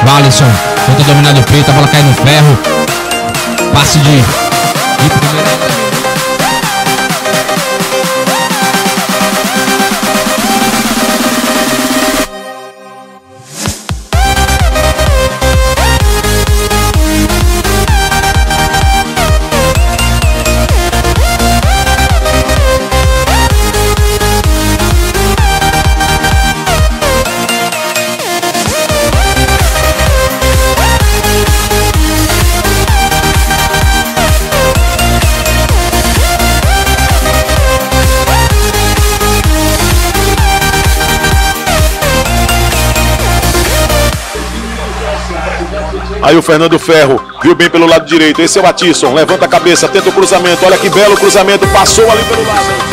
Valisson, tenta dominar do peito, a bola cai no ferro. Passe de primeira. Aí o Fernando Ferro viu bem pelo lado direito. Esse é o Atisson, levanta a cabeça, tenta o cruzamento. Olha que belo cruzamento, passou ali pelo lado.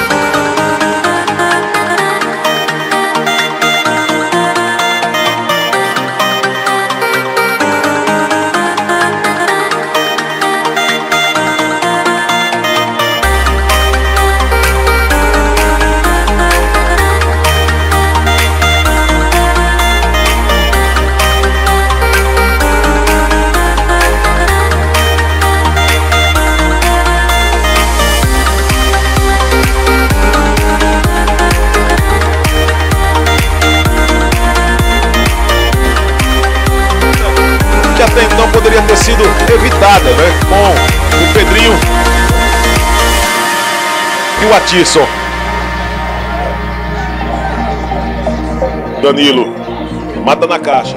Que até então poderia ter sido evitada, né? Com o Pedrinho e o Atisson. Danilo mata na caixa.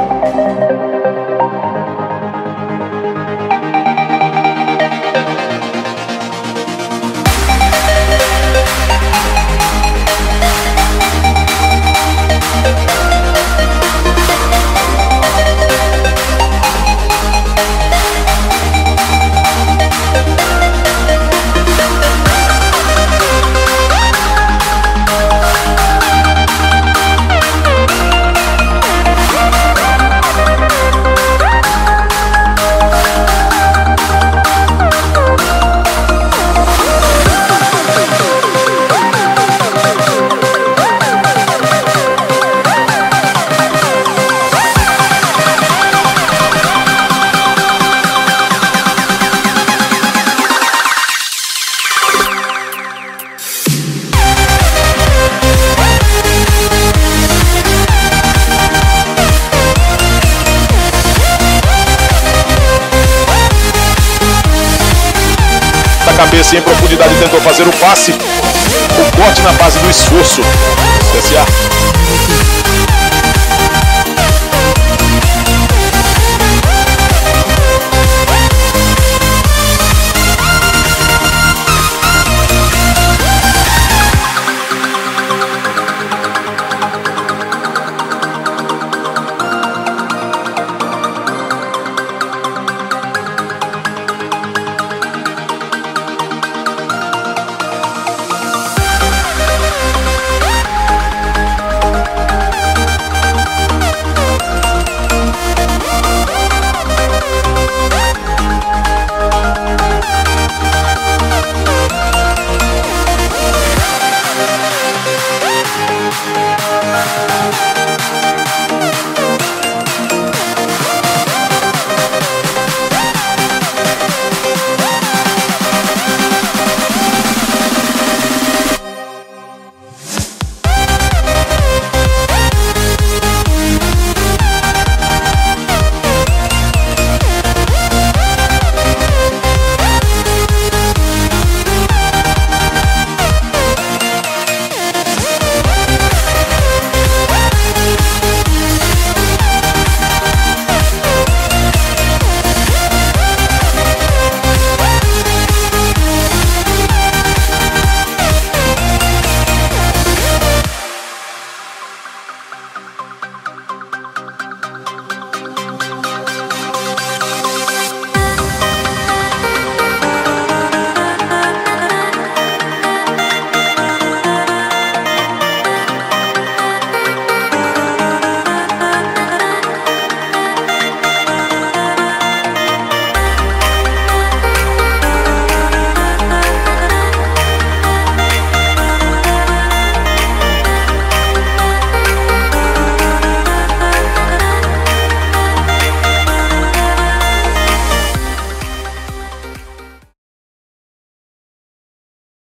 Cabeça em profundidade, tentou fazer o passe, o corte na base do esforço. CSA.